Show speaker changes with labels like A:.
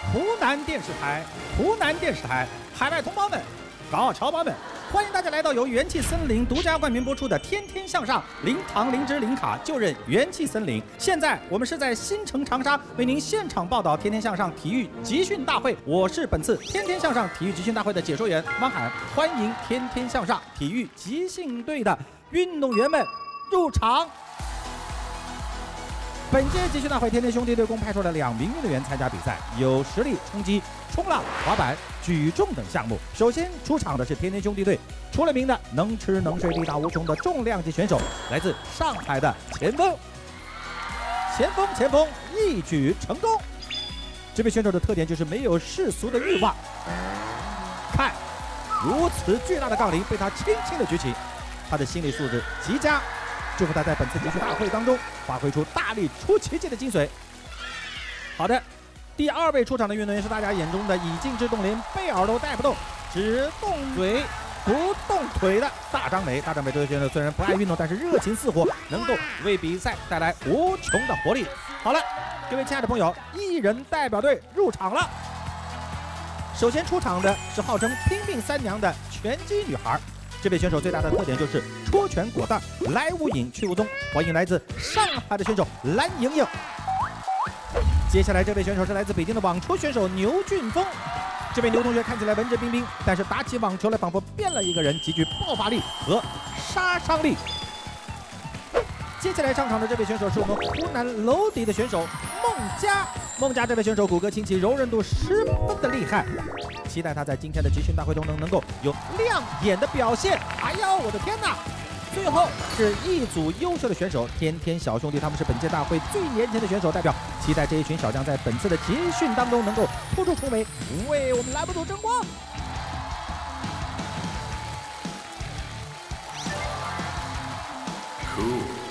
A: 湖南电视台，湖南电视台，海外同胞们、港澳侨胞们，欢迎大家来到由元气森林独家冠名播出的《天天向上》，零糖零脂零卡，就任元气森林。现在我们是在新城长沙为您现场报道《天天向上》体育集训大会，我是本次《天天向上》体育集训大会的解说员汪涵，欢迎《天天向上》体育集训队的运动员们入场。本届集训大会，天天兄弟队共派出了2名运动员参加比赛，有实力冲击冲浪、滑板、举重等项目。首先出场的是天天兄弟队出了名的能吃能睡、力大无穷的重量级选手，来自上海的前锋一举成功。这位选手的特点就是没有世俗的欲望，看如此巨大的杠铃被他轻轻的举起，他的心理素质极佳。祝福他在本次集训大会当中发挥出大力出奇迹的精髓。好的，第2位出场的运动员是大家眼中的以静制动，连贝尔都带不动，只动嘴不动腿的大张伟。大张伟这位选手虽然不爱运动，但是热情似火，能够为比赛带来无穷的活力。好了，各位亲爱的朋友，1人代表队入场了。首先出场的是号称拼命3娘的拳击女孩。这位选手最大的特点就是出拳果断，来无影去无踪。欢迎来自上海的选手蓝莹莹。接下来这位选手是来自北京的网球选手牛俊峰。这位牛同学看起来文质彬彬，但是打起网球来仿佛变了一个人，极具爆发力和杀伤力。接下来上场的这位选手是我们湖南娄底的选手孟佳。孟佳这位选手骨骼清奇，柔韧度十分的厉害，期待他在今天的集训大会中能够有亮眼的表现。哎呦，我的天哪！最后是一组优秀的选手，天天小兄弟，他们是本届大会最年轻的选手代表，期待这一群小将在本次的集训当中能够突出重围，为我们栏目组争光。
B: Cool.